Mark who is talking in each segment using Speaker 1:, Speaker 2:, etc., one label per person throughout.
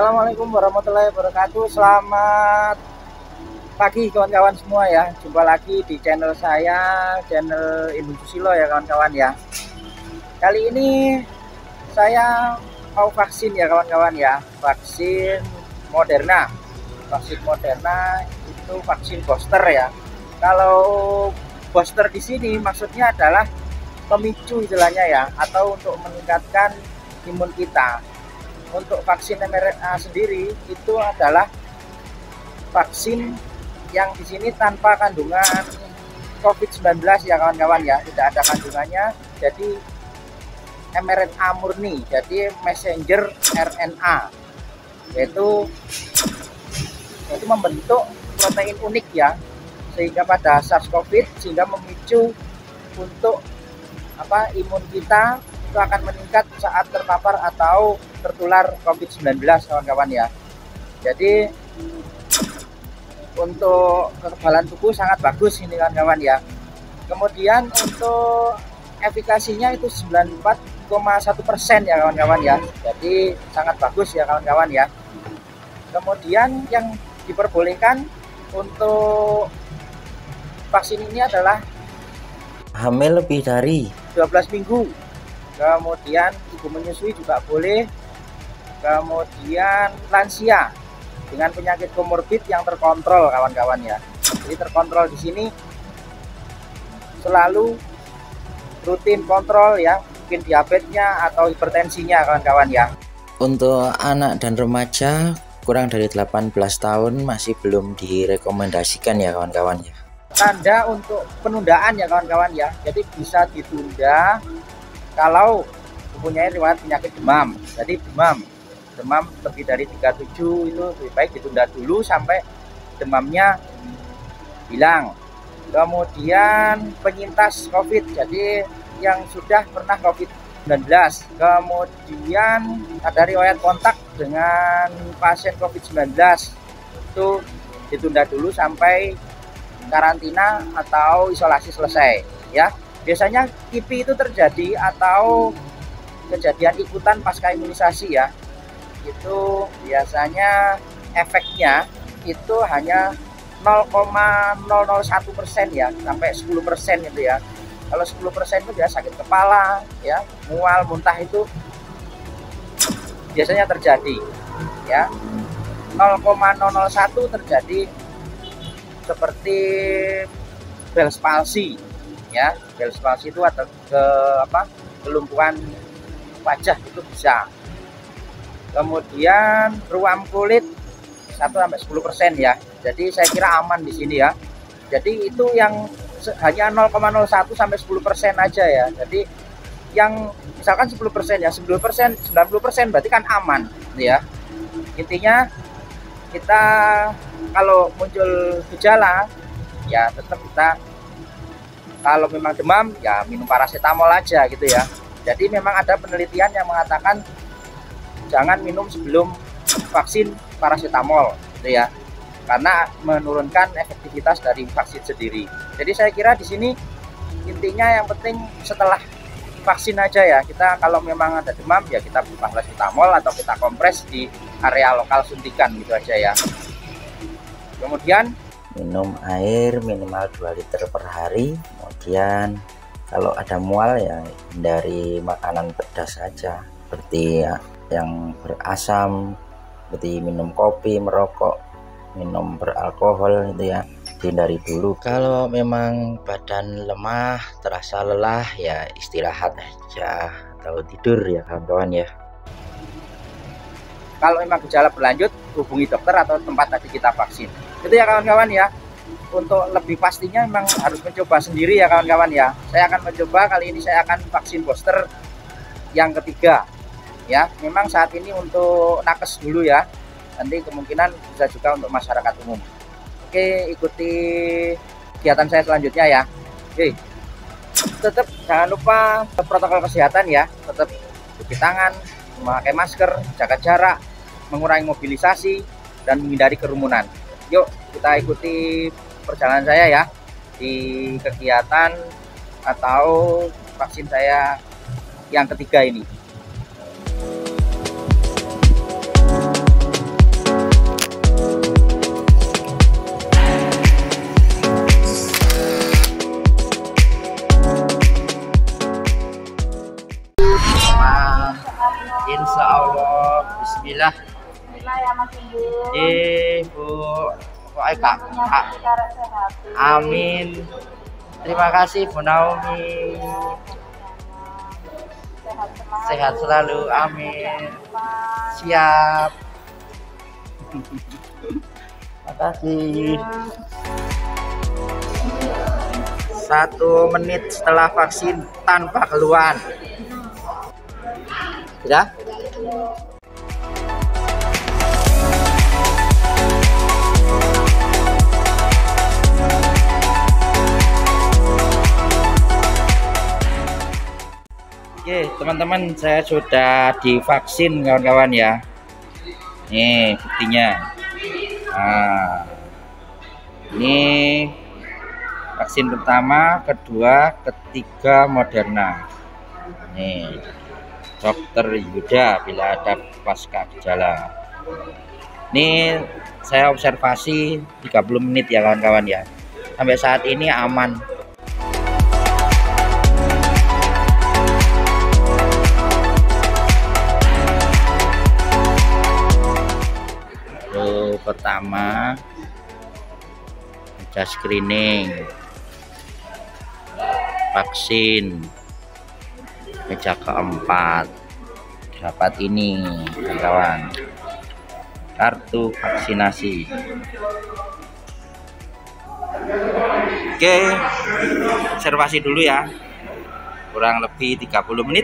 Speaker 1: Assalamualaikum warahmatullahi wabarakatuh. Selamat pagi kawan-kawan semua ya. Jumpa lagi di channel saya, channel Ibnu Susilo ya kawan-kawan ya. Kali ini saya mau vaksin ya kawan-kawan ya. Vaksin Moderna. Vaksin Moderna itu vaksin booster ya. Kalau booster di sini maksudnya adalah pemicu istilahnya ya, atau untuk meningkatkan imun kita. Untuk vaksin mRNA sendiri itu adalah vaksin yang di sini tanpa kandungan COVID-19 ya kawan-kawan ya, tidak ada kandungannya. Jadi mRNA murni, jadi messenger RNA, yaitu membentuk protein unik ya, sehingga pada SARS-CoV sehingga memicu untuk imun kita itu akan meningkat saat terpapar atau tertular COVID-19 kawan-kawan ya. Jadi untuk kekebalan tubuh sangat bagus ini kawan-kawan ya. Kemudian untuk efikasinya itu 94,1% ya kawan-kawan ya. Jadi sangat bagus ya kawan-kawan ya. Kemudian yang diperbolehkan untuk vaksin ini adalah
Speaker 2: hamil lebih dari
Speaker 1: 12 minggu. Kemudian ibu menyusui juga boleh. Kemudian lansia dengan penyakit komorbid yang terkontrol kawan-kawan ya. Jadi terkontrol di sini selalu rutin kontrol ya, mungkin diabetesnya atau hipertensinya kawan-kawan ya.
Speaker 2: Untuk anak dan remaja kurang dari 18 tahun masih belum direkomendasikan ya kawan-kawan ya.
Speaker 1: Tanda untuk penundaan ya kawan-kawan ya. Jadi bisa ditunda kalau mempunyai riwayat penyakit demam. Jadi demam lebih dari 37 itu lebih baik ditunda dulu sampai demamnya hilang. Kemudian penyintas COVID, jadi yang sudah pernah COVID-19, kemudian ada riwayat kontak dengan pasien COVID-19 itu ditunda dulu sampai karantina atau isolasi selesai ya. Biasanya KIPI itu terjadi atau kejadian ikutan pasca imunisasi ya. Itu biasanya efeknya itu hanya 0,001% ya, sampai 10% itu ya. Kalau 10% itu biasa sakit kepala ya, mual, muntah itu biasanya terjadi ya. 0,001 terjadi seperti Bell's palsy ya. Bell's palsy itu atau kelumpuhan wajah itu bisa. Kemudian ruam kulit 1-10% ya. Jadi saya kira aman di sini ya. Jadi itu yang hanya 0,01 sampai 10% aja ya. Jadi yang misalkan 10% ya, 10%, 90% berarti kan aman ya. Intinya kita kalau muncul gejala ya tetap kita, kalau memang demam ya minum paracetamol aja gitu ya. Jadi memang ada penelitian yang mengatakan jangan minum sebelum vaksin paracetamol gitu ya, karena menurunkan efektivitas dari vaksin sendiri. Jadi saya kira di sini intinya yang penting setelah vaksin aja ya, kita kalau memang ada demam ya kita buka paracetamol atau kita kompres di area lokal suntikan gitu aja ya. Kemudian
Speaker 2: minum air minimal 2 liter per hari. Kemudian kalau ada mual ya hindari makanan pedas saja, seperti yang berasam, seperti minum kopi, merokok, minum beralkohol itu ya dihindari dulu. Kalau memang badan lemah, terasa lelah ya istirahat aja atau tidur ya kawan-kawan ya.
Speaker 1: kalau memang gejala berlanjut hubungi dokter atau tempat tadi kita vaksin. Itu ya kawan-kawan ya. Untuk lebih pastinya memang harus mencoba sendiri ya kawan-kawan ya. Saya akan mencoba kali ini, saya akan vaksin booster yang ketiga ya. Memang saat ini untuk nakes dulu ya, nanti kemungkinan bisa juga untuk masyarakat umum. Oke, ikuti kegiatan saya selanjutnya ya. Oke, tetap jangan lupa protokol kesehatan ya, tetap cuci tangan, memakai masker, jaga jarak, mengurangi mobilisasi dan menghindari kerumunan. Yuk kita ikuti perjalanan saya ya di kegiatan atau vaksin saya yang ketiga ini. Dah.
Speaker 3: Bismillah ya Mas Ibu.
Speaker 1: Bu. Pokoknya Kak.
Speaker 3: Sehat.
Speaker 1: Amin. Terima kasih Bu Naomi. Sehat selalu. Amin. Siap. Makasih. 1 menit setelah vaksin tanpa keluhan. Sudah? Oke, teman-teman, saya sudah divaksin kawan-kawan ya. Nih buktinya. Nah, ini vaksin pertama, kedua, ketiga Moderna. Nih, Dokter Yuda bila ada pasca gejala. Ini saya observasi 30 menit ya kawan-kawan ya. Sampai saat ini aman. Pertama ada screening, vaksin, meja keempat, dapat ini kawan, kartu vaksinasi. Oke, observasi dulu ya, kurang lebih 30 menit.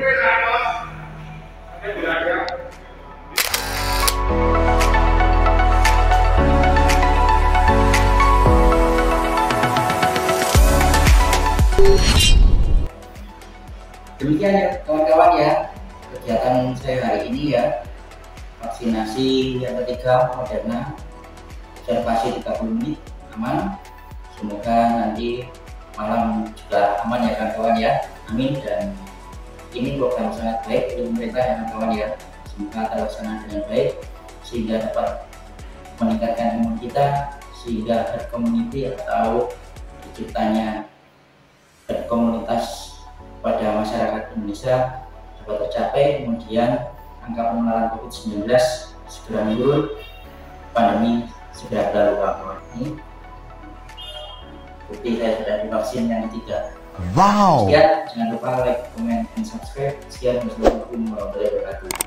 Speaker 1: Demikian ya kawan-kawan ya kegiatan saya hari ini ya, vaksinasi yang ketiga Moderna, observasi 30 menit aman. Semoga nanti malam juga aman ya kawan-kawan ya, amin. Dan ini program sangat baik untuk pemerintah ya kawan-kawan ya, semoga terlaksana dengan baik sehingga dapat meningkatkan imun kita, sehingga herd community atau terciptanya herd komunitas pada masyarakat Indonesia dapat tercapai, kemudian angka penularan COVID-19 segera menurun, pandemi segera berlalu kawan. Ini bukti saya sudah divaksin yang ketiga.
Speaker 4: Wow.
Speaker 1: Sekian, jangan lupa like, comment, and subscribe. Sekian, wassalamualaikum warahmatullahi wabarakatuh.